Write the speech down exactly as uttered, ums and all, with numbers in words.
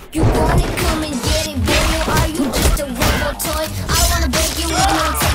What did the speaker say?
You want it, come and get it, baby. Are you just a robot toy? I wanna break you with no